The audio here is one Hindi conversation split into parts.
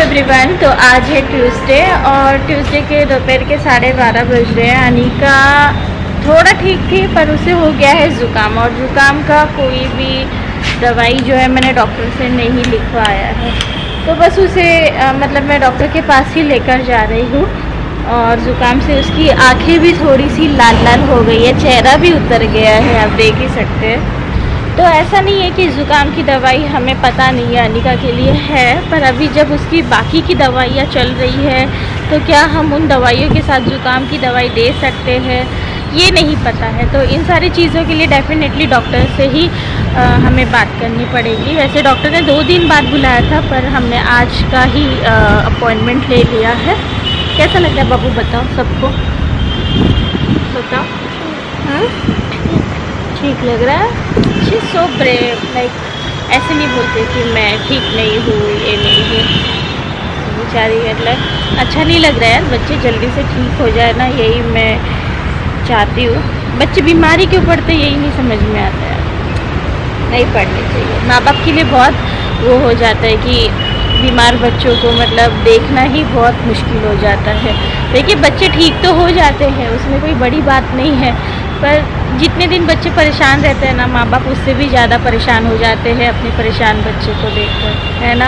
एवरीवन, तो आज है ट्यूसडे और ट्यूसडे के दोपहर के 12:30 बज रहे हैं। अनिका थोड़ा ठीक थी पर उसे हो गया है ज़ुकाम, और ज़ुकाम का कोई भी दवाई जो है मैंने डॉक्टर से नहीं लिखवाया है, तो बस उसे मतलब मैं डॉक्टर के पास ही लेकर जा रही हूँ। और ज़ुकाम से उसकी आंखें भी थोड़ी सी लाल लाल हो गई है, चेहरा भी उतर गया है, आप देख ही सकते हैं। तो ऐसा नहीं है कि ज़ुकाम की दवाई हमें पता नहीं है अनिका के लिए है, पर अभी जब उसकी बाकी की दवाइयाँ चल रही है तो क्या हम उन दवाइयों के साथ ज़ुकाम की दवाई दे सकते हैं ये नहीं पता है। तो इन सारी चीज़ों के लिए डेफिनेटली डॉक्टर से ही हमें बात करनी पड़ेगी। वैसे डॉक्टर ने 2 दिन बाद बुलाया था, पर हमने आज का ही अपॉइंटमेंट ले लिया है। कैसा लग रहा है बाबू, बताओ सबको, बताओ। ठीक लग रहा है। शी सो ब्रेव, लाइक ऐसे नहीं बोलते कि मैं ठीक नहीं हूँ, ये नहीं हूँ। बेचारी मतलब अच्छा नहीं लग रहा है यार, बच्चे जल्दी से ठीक हो जाए ना, यही मैं चाहती हूँ। बच्चे बीमारी क्यों पड़ते यही नहीं समझ में आता है, नहीं पढ़ने चाहिए। माँ बाप के लिए बहुत वो हो जाता है कि बीमार बच्चों को मतलब देखना ही बहुत मुश्किल हो जाता है। देखिए बच्चे ठीक तो हो जाते हैं, उसमें कोई बड़ी बात नहीं है, पर जितने दिन बच्चे परेशान रहते हैं ना, माँ बाप उससे भी ज़्यादा परेशान हो जाते हैं अपने परेशान बच्चे को देखकर, है ना।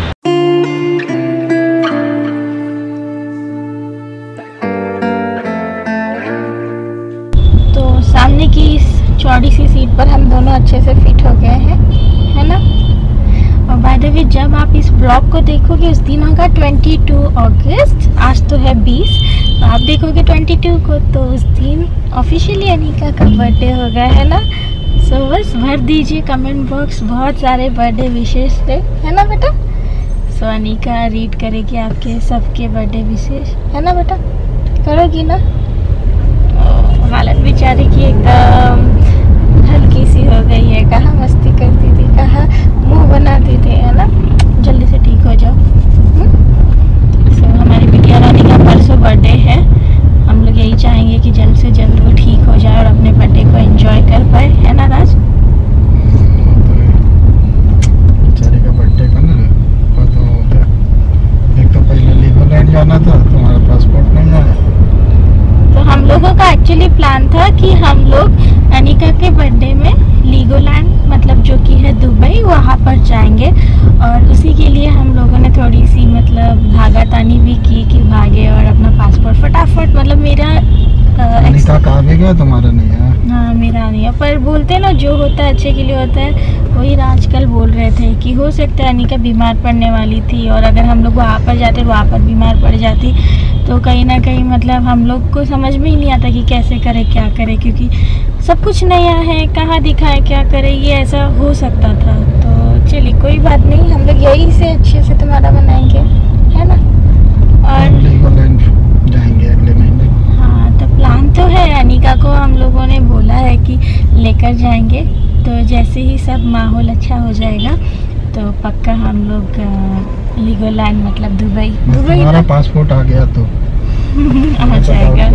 तो सामने की इस चौड़ी सी सीट पर हम दोनों अच्छे से फिट हो गए हैं, है ना। और बाय द वे जब आप इस ब्लॉग को देखोगे उस दिन होगा 22 अगस्त, आज तो है 20, तो आप देखोगे 22 को, तो उस दिन ऑफिशियली अनिका का बर्थडे होगा, है ना। सो बस भर दीजिए कमेंट बॉक्स, बहुत सारे बर्थडे विशेष थे, है ना बेटा। सो अनिका रीड करेगी आपके सबके बर्थडे विशेष, है ना बेटा, करोगी ना। हालत बेचारी की एकदम हल्की सी हो गई है, कहाँ मस्ती करती थी, कहाँ मुंह बनाती थी, है ना। जल्दी से ठीक हो जाओ। सो हमारी बिटिया रानी का परसों बर्थडे है, हम लोग यही चाहेंगे कि जल्द से जल्द वो ठीक हो जाए और अपने बर्थडे को एंजॉय कर पाए, है ना राज। बेचारे का बर्थडे का ना पता हो गया, एक तो पहले लीगोलैंड जाना था, तुम्हारा पासपोर्ट नहीं आया। तो हम लोगों का एक्चुअली प्लान था कि हम लोग अनिका के बर्थडे में लीगोलैंड मतलब जो कि है दुबई, वहाँ पर जाएंगे। और उसी के लिए हम लोगों ने थोड़ी सी मतलब भागा तानी भी की कि भागे और अपना पासपोर्ट फटाफट, मतलब मेरा अनिका का भी गया, तुम्हारा नहीं है। हाँ मेरा नहीं है, पर बोलते ना जो होता है अच्छे के लिए होता है। वही आजकल बोल रहे थे कि हो सकता है अनिका बीमार पड़ने वाली थी, और अगर हम लोग वहाँ पर जाते वहाँ पर बीमार पड़ जाती तो कहीं ना कहीं मतलब हम लोग को समझ में ही नहीं आता कि कैसे करे क्या करे, क्योंकि सब कुछ नया है, कहाँ दिखाए क्या करे, ये ऐसा हो सकता था। तो चलिए कोई बात नहीं, हम लोग यही से अच्छे से तुम्हारा बनाएंगे, है ना। और लीगोलैंड जाएंगे अगले महीने। हाँ तो प्लान तो है, अनिका को हम लोगों ने बोला है कि लेकर जाएंगे, तो जैसे ही सब माहौल अच्छा हो जाएगा तो पक्का हम लोग लीगोलैंड मतलब दुबई तुम्हारा पासपोर्ट आ गया तो आ जाएगा।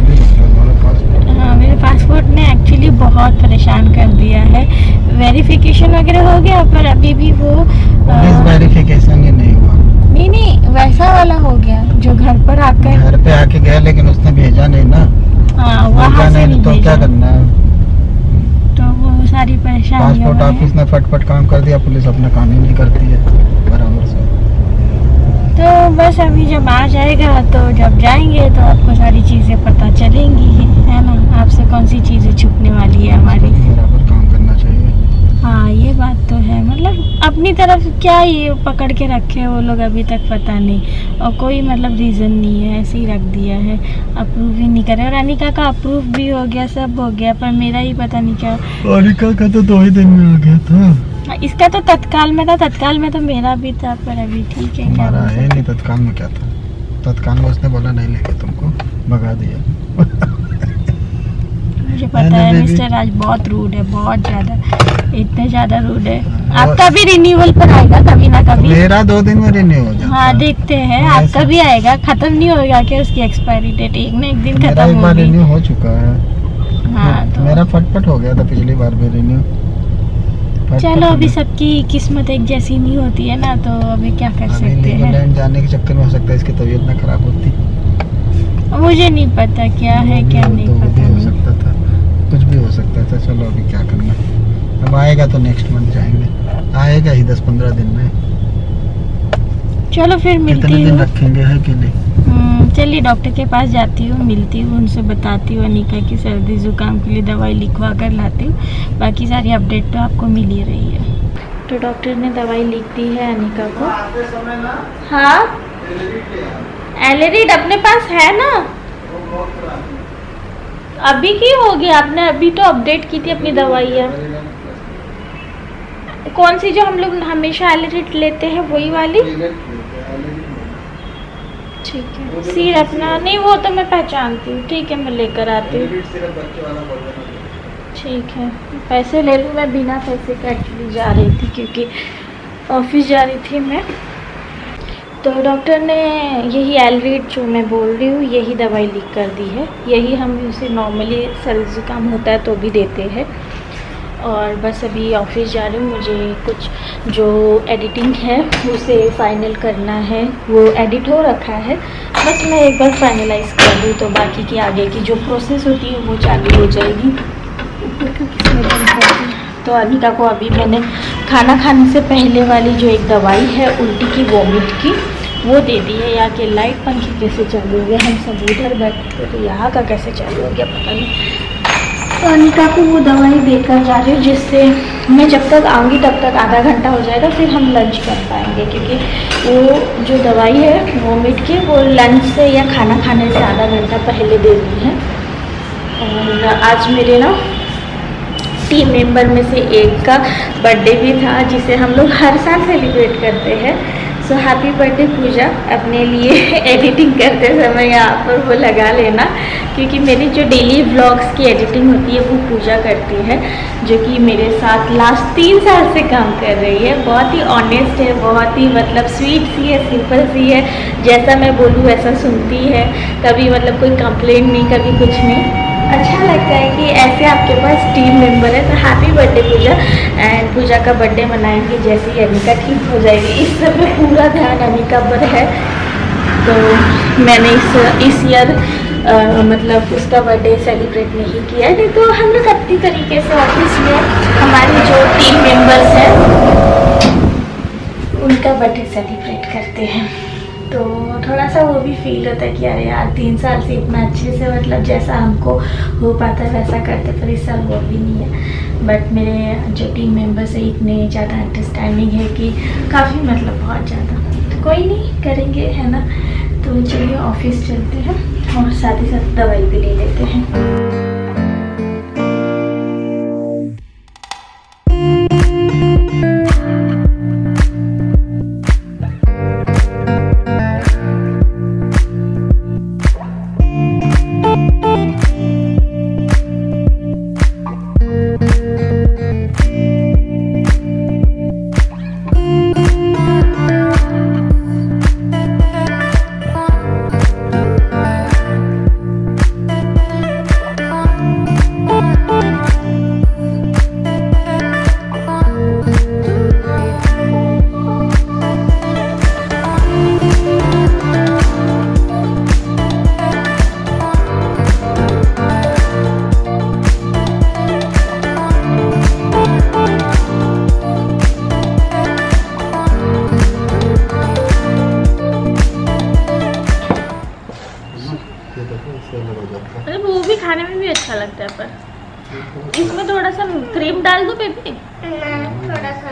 हाँ मेरे पासपोर्ट ने एक्चुअली बहुत परेशान कर दिया है। वेरिफिकेशन वगैरह हो गया, पर अभी भी वो वेरिफिकेशन ही नहीं हुआ। नहीं वैसा वाला हो गया जो घर पर आकर, घर पे आके गया लेकिन उसने भेजा नहीं ना। हाँ वहाँ से नहीं तो भेजा। क्या करना है, तो वो सारी परेशानी। पासपोर्ट ऑफिस ने फटफट काम कर दिया, पुलिस अपना काम ही नहीं करती है बराबर से। तो बस अभी जब आ जाएगा तो जब जाएंगे तो आपको सारी चीज़ें पता चलेंगी ही, है ना। आपसे कौन सी चीज़ें छुपने वाली है हमारी। बराबर काम करना चाहिए। हाँ ये बात तो है, मतलब अपनी तरफ क्या ये पकड़ के रखे वो लोग अभी तक पता नहीं, और कोई मतलब रीज़न नहीं है, ऐसे ही रख दिया है, अप्रूव ही नहीं करे। और अनिका का अप्रूव भी हो गया, सब हो गया, पर मेरा ही पता नहीं क्या। अनिका का तो 2 ही दिन में आ गया था। इसका तो तत्काल में था, तत्काल में तो मेरा भी था, पर अभी ठीक है। हमारा है नहीं, तत्काल में क्या था, तत्काल में उसने बोला नहीं लेके तुमको भगा दिया। मुझे पता है मिस्टर राज बहुत रूड है, बहुत ज़्यादा, इतने ज़्यादा रूड है। आपका भी रिन्यूअल पर आएगा कभी ना कभी। मेरा 2 दिन में रिन्यू हो जाता। हाँ देखते हैं, आपका भी आएगा। खत्म नहीं होगा क्या उसकी एक्सपायरी डेट, एक ना एक दिन खत्म होगी। एक बार रिन्यू हो चुका है। हाँ तो मेरा फटफट हो गया था पिछली बार भी रिन्यू। चलो अभी सबकी किस्मत एक जैसी नहीं होती है ना, तो अभी क्या कर सकते हैं। नीदरलैंड जाने के चक्कर में हो सकता है इसकी तबीयत ना खराब होती। मुझे नहीं पता क्या है क्या नहीं पता, हो सकता था, कुछ भी हो सकता था। चलो अभी क्या करना, अब आएगा तो नेक्स्ट मंथ जाएंगे, आएगा ही 10-15 दिन में। चलो फिर मिलती हूँ। कितने दिन रखेंगे है कि नहीं? चलिए डॉक्टर के पास जाती हूँ, मिलती हूँ, उनसे बताती हूँ अनिका की सर्दी जुकाम के लिए दवाई लिखवा कर लाती हूँ। बाकी सारी अपडेट तो आपको मिल ही रही है। तो डॉक्टर ने दवाई लिख दी है अनिका को। हाँ एलरीड अपने पास है ना? अभी की हो गया, आपने अभी तो अपडेट की थी अपनी दवाइयाँ। कौन सी जो हम लोग हमेशा एलरीड लेते हैं वही वाली? ठीक है। सिरप ना, नहीं वो तो मैं पहचानती हूँ। ठीक है मैं लेकर आती हूँ। ठीक है पैसे ले लूँ, मैं बिना पैसे का एक्चुअली जा रही थी क्योंकि ऑफिस जा रही थी मैं। तो डॉक्टर ने यही एलरीड जो मैं बोल रही हूँ यही दवाई लिख कर दी है। यही हम उसे नॉर्मली सर्दी जुकाम होता है तो भी देते हैं। और बस अभी ऑफिस जा रही हूँ, मुझे कुछ जो एडिटिंग है उसे फाइनल करना है। वो एडिट हो रखा है, बस मैं एक बार फाइनलाइज कर दूँ तो बाकी की आगे की जो प्रोसेस होती है वो चालू हो जाएगी। तो अनिका को अभी मैंने खाना खाने से पहले वाली जो एक दवाई है उल्टी की वॉमिट की वो दे दी है। यहाँ के लाइट पंखे कैसे चालू हो गया, हम सब उधर बैठे थे तो यहाँ का कैसे चालू हो गया पता नहीं। तो अनिका को वो दवाई देकर जा रही हूँ जिससे मैं जब तक आऊँगी तब तक आधा घंटा हो जाएगा, फिर हम लंच कर पाएंगे। क्योंकि वो जो दवाई है वॉमिट की वो लंच से या खाना खाने से आधा घंटा पहले देनी है। और आज मेरे ना टीम मेंबर में से एक का बर्थडे भी था जिसे हम लोग हर साल सेलिब्रेट करते हैं। So happy birthday Pooja. अपने लिए एडिटिंग करते समय यहाँ पर वो लगा लेना, क्योंकि मेरी जो डेली व्लॉग्स की एडिटिंग होती है वो पूजा करती है, जो कि मेरे साथ लास्ट 3 साल से काम कर रही है। बहुत ही ऑनेस्ट है, बहुत ही मतलब स्वीट सी है, सिंपल सी है, जैसा मैं बोलूँ वैसा सुनती है। कभी मतलब कोई कंप्लेंट नहीं, कभी कुछ नहीं। अच्छा लगता है कि ऐसे आपके पास टीम मेंबर है। तो happy birthday Pooja. And Pooja का बर्थडे मनाएंगे जैसे ही अनिका ठीक हो जाएगी। इस समय पूरा ध्यान अनिका पर है। तो मैंने इस ईयर मतलब उसका बर्थडे सेलिब्रेट नहीं किया, नहीं तो हम लोग अपनी तरीके से ऑफिस में हमारे जो टीम मेंबर्स हैं उनका बर्थडे सेलिब्रेट करते हैं। तो थोड़ा सा वो भी फील होता है कि अरे यार 3 साल से इतना अच्छे से मतलब जैसा हमको हो पाता है वैसा करते, पर इस साल वो भी नहीं है। बट मेरे जो टीम मेंबर्स है इतने ज़्यादा अंडरस्टैंडिंग है कि काफ़ी मतलब बहुत ज़्यादा। तो कोई नहीं, करेंगे है ना। तो चलिए ऑफिस चलते हैं और साथ ही साथ दवाई भी ले लेते हैं। अरे वो भी खाने में भी अच्छा लगता है, पर इसमें थोड़ा सा क्रीम डाल दो बेबी, थोड़ा सा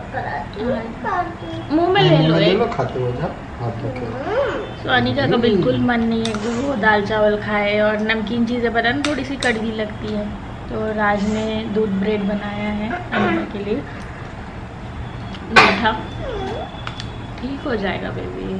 मुंह में ले लो एक। खाते हो जा। तो अनिका का बिल्कुल मन नहीं है कि वो दाल चावल खाए और नमकीन चीज़ें पता ना थोड़ी सी कड़वी लगती है। तो राज ने दूध ब्रेड बनाया है अनिका के लिए, मीठा। ठीक हो जाएगा बेबी,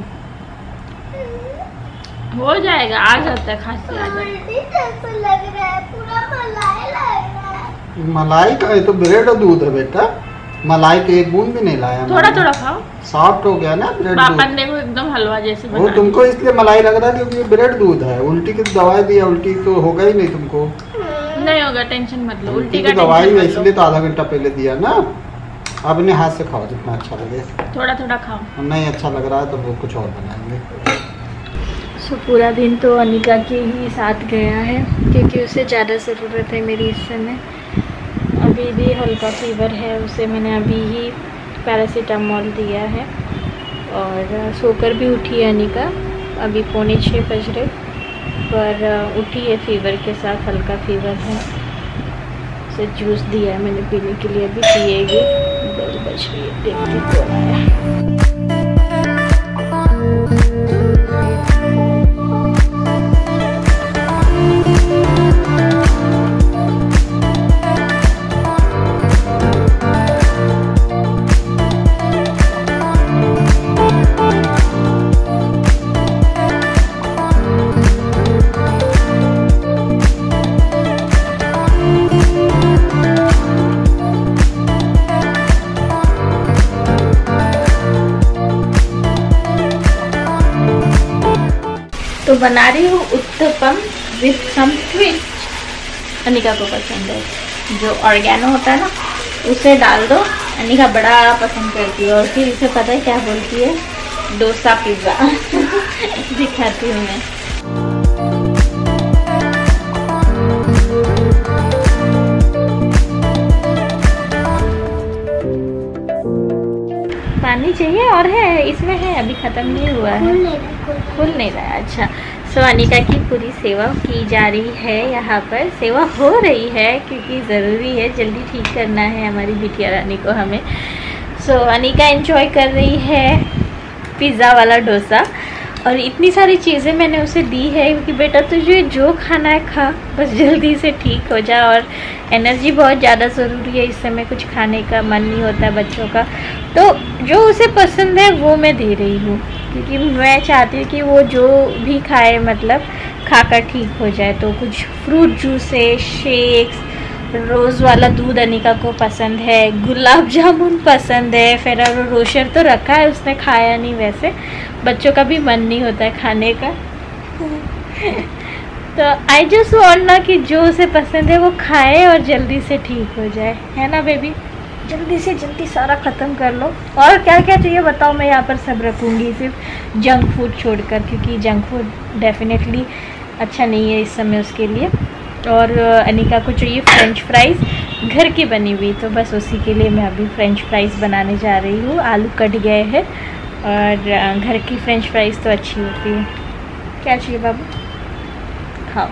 हो जाएगा, आ जाता है, खांसी आ जाती है। लग रहा है पूरा मलाई लग रहा है। मलाई का तो ब्रेड और दूध है बेटा, मलाई के एक बूंद भी नहीं लाया। थोड़ा थोड़ा खाओ, सॉफ्ट हो गया ना ब्रेड। पापा ने देखो एकदम हलवा जैसे बना। वो तुमको इसलिए मलाई लग रहा है क्योंकि ये ब्रेड दूध है। उल्टी की दवाई दी है, उल्टी तो होगा ही नहीं तुमको। नहीं होगा, टेंशन मत लो। उल्टी का दवाई है इसलिए तो आधा घंटा पहले दिया ना। आप इन्हें हाथ से खाओ जितना अच्छा लगे, थोड़ा थोड़ा खाओ। नहीं अच्छा लग रहा है तो वो कुछ और बनाएंगे। सो पूरा दिन तो अनिका के ही साथ गया है क्योंकि उसे ज़्यादा ज़रूरत है मेरी इस समय। अभी भी हल्का फीवर है, उसे मैंने अभी ही पैरासीटामोल दिया है और सोकर भी उठी है अनिका। अभी 5:45 बज रहे पर उठी है फीवर के साथ, हल्का फीवर है। उसे जूस दिया है मैंने पीने के लिए, अभी पिएगी। 10 बज रही है, देखती कौन आया। तो बना रही हूँ uttapam with some twist. Anika को पसंद है, जो ऑर्गेनो होता है ना उसे डाल दो। अनिका बड़ा पसंद करती है और फिर इसे पता है क्या बोलती है, डोसा पिज़्ज़ा। दिखाती हूँ मैं। पानी चाहिए और है इसमें, है अभी ख़त्म नहीं हुआ है, खुल नहीं रहा है। अच्छा, सो अनिका की पूरी सेवा की जा रही है, यहाँ पर सेवा हो रही है क्योंकि ज़रूरी है, जल्दी ठीक करना है हमारी बिटिया रानी को हमें। सो अनिका एंजॉय कर रही है पिज़्ज़ा वाला डोसा और इतनी सारी चीज़ें मैंने उसे दी है कि बेटा तुझे जो खाना है खा, बस जल्दी से ठीक हो जा। और एनर्जी बहुत ज़्यादा ज़रूरी है इस समय, कुछ खाने का मन नहीं होता है बच्चों का, तो जो उसे पसंद है वो मैं दे रही हूँ क्योंकि मैं चाहती हूँ कि वो जो भी खाए मतलब खाकर ठीक हो जाए। तो कुछ फ्रूट जूसेस, शेक्स, रोज़ वाला दूध अनिका को पसंद है, गुलाब जामुन पसंद है। फेरारो रोशर तो रखा है, उसने खाया नहीं, वैसे बच्चों का भी मन नहीं होता है खाने का। तो आई जस्ट वांट ना कि जो उसे पसंद है वो खाए और जल्दी से ठीक हो जाए, है ना बेबी? जल्दी से जल्दी सारा ख़त्म कर लो। और क्या क्या चाहिए बताओ, मैं यहाँ पर सब रखूँगी, सिर्फ जंक फूड छोड़कर, क्योंकि जंक फूड डेफिनेटली अच्छा नहीं है इस समय उसके लिए। और अनिका को चाहिए फ्रेंच फ्राइज़ घर की बनी हुई, तो बस उसी के लिए मैं अभी फ्रेंच फ्राइज़ बनाने जा रही हूँ। आलू कट गए हैं और घर की फ्रेंच फ्राइज़ तो अच्छी होती है। क्या चाहिए बाबू? खाओ।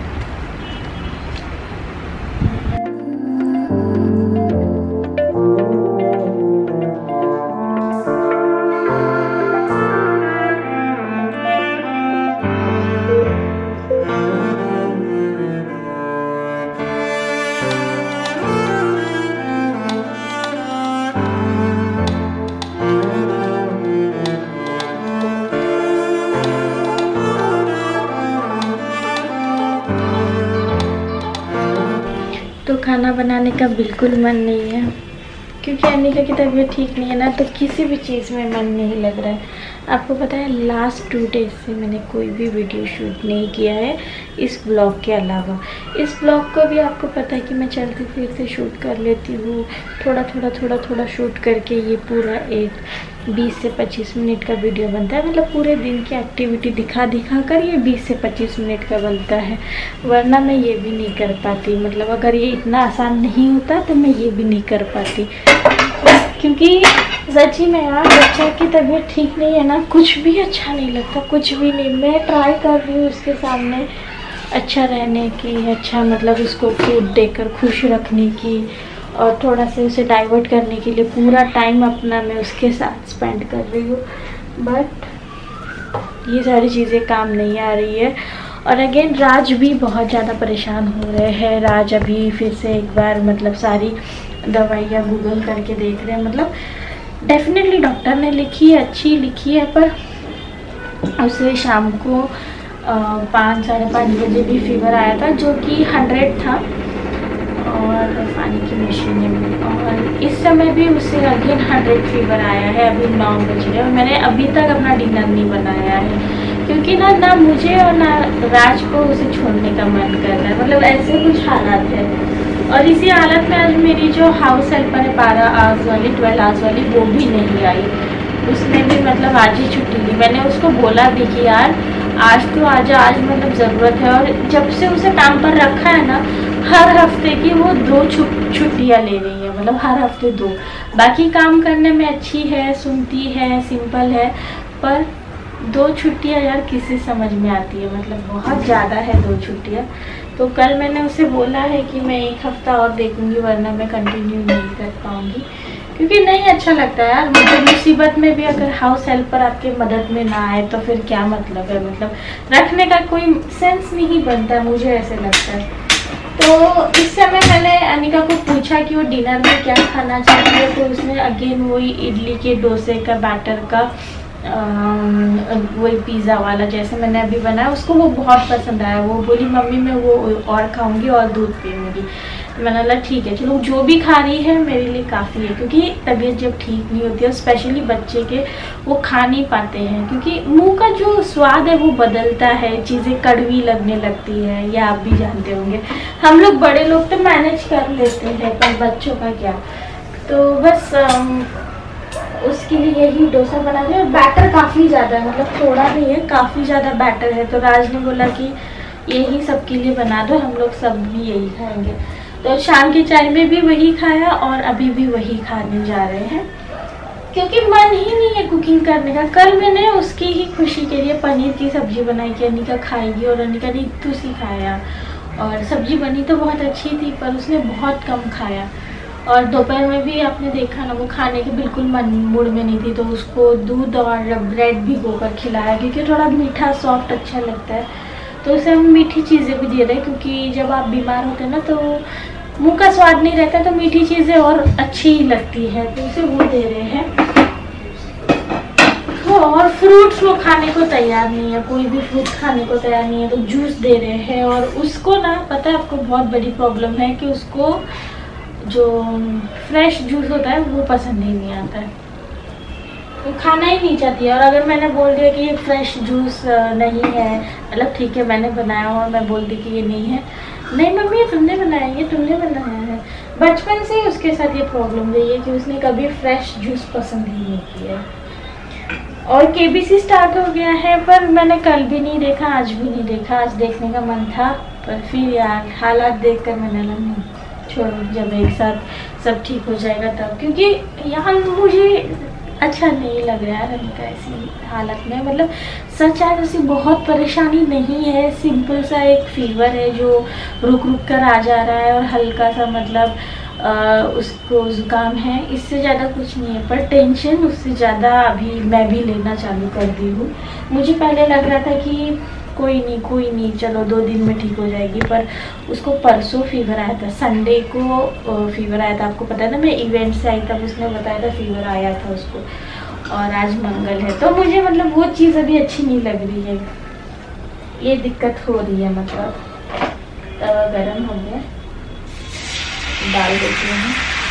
तो खाना बनाने का बिल्कुल मन नहीं है क्योंकि अनिका की तबीयत ठीक नहीं है ना, तो किसी भी चीज़ में मन नहीं लग रहा है। आपको पता है लास्ट 2 डेज से मैंने कोई भी वीडियो शूट नहीं किया है इस ब्लॉग के अलावा। इस ब्लॉग को भी आपको पता है कि मैं चलते फिरते शूट कर लेती हूँ, थोड़ा शूट करके ये पूरा एक 20 से 25 मिनट का वीडियो बनता है। मतलब पूरे दिन की एक्टिविटी दिखा कर ये 20 से 25 मिनट का बनता है, वरना मैं ये भी नहीं कर पाती। मतलब अगर ये इतना आसान नहीं होता तो मैं ये भी नहीं कर पाती, क्योंकि सच्ची में यार बच्चा की तबीयत ठीक नहीं है ना, कुछ भी अच्छा नहीं लगता, कुछ भी नहीं। मैं ट्राई कर रही हूँ उसके सामने अच्छा रहने की, अच्छा मतलब उसको फूड देकर खुश रखने की और थोड़ा सा उसे डाइवर्ट करने के लिए पूरा टाइम अपना मैं उसके साथ स्पेंड कर रही हूँ, बट ये सारी चीज़ें काम नहीं आ रही है। और अगेन राज भी बहुत ज़्यादा परेशान हो रहे हैं। राज अभी फिर से एक बार मतलब सारी दवाइयाँ गूगल करके देख रहे हैं। मतलब डेफिनेटली डॉक्टर ने लिखी है, अच्छी लिखी है, पर उसे शाम को 5 साढ़े 5 बजे भी फीवर आया था जो कि 100 था और पानी की मशीन है। और इस समय भी उसे अगेन 100 फीवर आया है। अभी 9 बज रहे और मैंने अभी तक अपना डिनर नहीं बनाया है क्योंकि ना मुझे और ना राज को उसे छोड़ने का मन कर रहा है। मतलब ऐसे कुछ हालात है और इसी हालत में आज मेरी जो हाउस हेल्पर है 12 आवर्स वाली 12 आवर्स वाली वो भी नहीं आई। उसने भी मतलब आज ही छुट्टी ली। मैंने उसको बोला भी कि यार आज तो आजा, आज मतलब ज़रूरत है। और जब से उसे काम पर रखा है ना, हर हफ्ते की वो 2 छुट्टियाँ ले रही है, मतलब हर हफ्ते 2। बाकी काम करने में अच्छी है, सुनती है, सिंपल है, पर 2 छुट्टियाँ यार किसी समझ में आती है, मतलब बहुत ज़्यादा है 2 छुट्टियाँ। तो कल मैंने उसे बोला है कि मैं 1 हफ्ता और देखूंगी, वरना मैं कंटिन्यू नहीं कर पाऊंगी, क्योंकि नहीं अच्छा लगता यार। मतलब मुसीबत में भी अगर हाउस हेल्पर आपके मदद में ना आए तो फिर क्या मतलब है, मतलब रखने का कोई सेंस नहीं बनता, मुझे ऐसे लगता है। तो इस समय मैंने अनिका को पूछा कि वो डिनर में क्या खाना चाहती है, तो उसने अगेन वही इडली के डोसे का बैटर का वही पिज़्ज़ा वाला जैसे मैंने अभी बनाया, उसको वो बहुत पसंद आया। वो बोली मम्मी मैं वो और खाऊंगी और दूध पीऊँगी। मैंने बोला ठीक है चलो, जो भी खा रही है मेरे लिए काफ़ी है, क्योंकि तबीयत जब ठीक नहीं होती है, स्पेशली बच्चे के, वो खा नहीं पाते हैं, क्योंकि मुंह का जो स्वाद है वो बदलता है, चीज़ें कड़वी लगने लगती है, ये आप भी जानते होंगे। हम लोग बड़े लोग तो मैनेज कर लेते हैं, पर बच्चों का क्या। तो बस उसके लिए यही डोसा बना दिया। और बैटर काफ़ी ज़्यादा है, मतलब थोड़ा नहीं है, काफ़ी ज़्यादा बैटर है। तो राज ने बोला कि यही सबके लिए बना दो, हम लोग सब भी यही खाएंगे। तो शाम की चाय में भी वही खाया और अभी भी वही खाने जा रहे हैं, क्योंकि मन ही नहीं है कुकिंग करने का। कल मैंने उसकी ही खुशी के लिए पनीर की सब्जी बनाई कि अनिका खाएगी, और अनिका ने तुसी खाया। और सब्जी बनी तो बहुत अच्छी थी, पर उसने बहुत कम खाया। और दोपहर में भी आपने देखा ना, वो खाने के बिल्कुल मूड में नहीं थी, तो उसको दूध और ब्रेड भिगो कर खिलाया, क्योंकि थोड़ा मीठा सॉफ्ट अच्छा लगता है। तो उसे हम मीठी चीज़ें भी दे रहे हैं, क्योंकि जब आप बीमार होते हैं ना तो मुंह का स्वाद नहीं रहता, तो मीठी चीज़ें और अच्छी ही लगती है, तो उसे वो दे रहे हैं। और फ्रूट्स वो खाने को तैयार नहीं है, कोई भी फ्रूट खाने को तैयार नहीं है, तो जूस दे रहे हैं। और उसको ना पता है आपको बहुत बड़ी प्रॉब्लम है कि उसको जो फ्रेश जूस होता है वो पसंद ही नहीं आता है, वो खाना ही नहीं चाहती है। और अगर मैंने बोल दिया कि ये फ्रेश जूस नहीं है, मतलब ठीक है मैंने बनाया और मैं बोल दी कि ये नहीं है, नहीं मम्मी ये तुमने बनाया, ये तुमने बनाया है। बचपन से ही उसके साथ ये प्रॉब्लम रही है कि उसने कभी फ्रेश जूस पसंद ही नहीं किया। और केबीसी स्टार्ट हो गया है, पर मैंने कल भी नहीं देखा, आज भी नहीं देखा। आज देखने का मन था, पर फिर यार हालात देखकर मैंने नहीं, छोड़ो, जब एक साथ सब ठीक हो जाएगा तब। क्योंकि यहाँ मुझे अच्छा नहीं लग रहा है अनिका ऐसी हालत में, मतलब सच है ऐसी बहुत परेशानी नहीं है, सिंपल सा एक फीवर है जो रुक रुक कर आ जा रहा है, और हल्का सा मतलब उसको ज़ुकाम है, इससे ज़्यादा कुछ नहीं है। पर टेंशन उससे ज़्यादा अभी मैं भी लेना चालू कर दी हूँ। मुझे पहले लग रहा था कि कोई नहीं चलो 2 दिन में ठीक हो जाएगी, पर उसको परसों फीवर आया था, संडे को फीवर आया था। आपको पता है ना, मैं इवेंट से आई तब उसने बताया था फीवर आया था उसको, और आज मंगल है, तो मुझे मतलब वो चीज़ अभी अच्छी नहीं लग रही है, ये दिक्कत हो रही है। मतलब तवा गरम हो गया, डाल देती हूँ।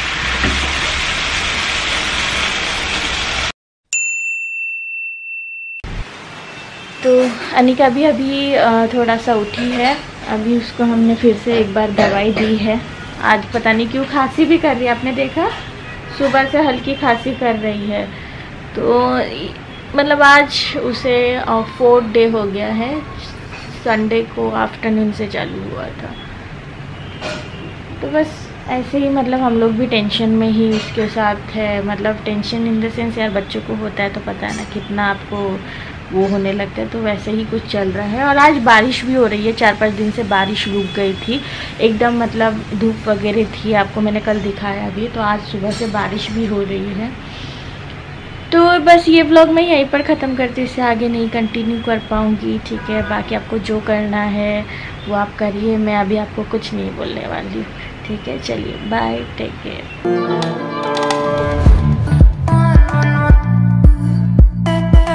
तो अनिका भी अभी थोड़ा सा उठी है, अभी उसको हमने फिर से एक बार दवाई दी है। आज पता नहीं क्यों खांसी भी कर रही है, आपने देखा सुबह से हल्की खांसी कर रही है। तो मतलब आज उसे 4th डे हो गया है, संडे को आफ्टरनून से चालू हुआ था। तो बस ऐसे ही मतलब हम लोग भी टेंशन में ही उसके साथ है, मतलब टेंशन इन द सेंस यार बच्चों को होता है तो पता है ना कितना आपको वो होने लगता है, तो वैसे ही कुछ चल रहा है। और आज बारिश भी हो रही है, 4-5 दिन से बारिश रुक गई थी एकदम, मतलब धूप वगैरह थी, आपको मैंने कल दिखाया भी, तो आज सुबह से बारिश भी हो रही है। तो बस ये व्लॉग मैं यहीं पर ख़त्म करती हूँ, इससे आगे नहीं कंटिन्यू कर पाऊँगी, ठीक है। बाकी आपको जो करना है वो आप करिए, मैं अभी आपको कुछ नहीं बोलने वाली, ठीक है। चलिए बाय, टेक केयर।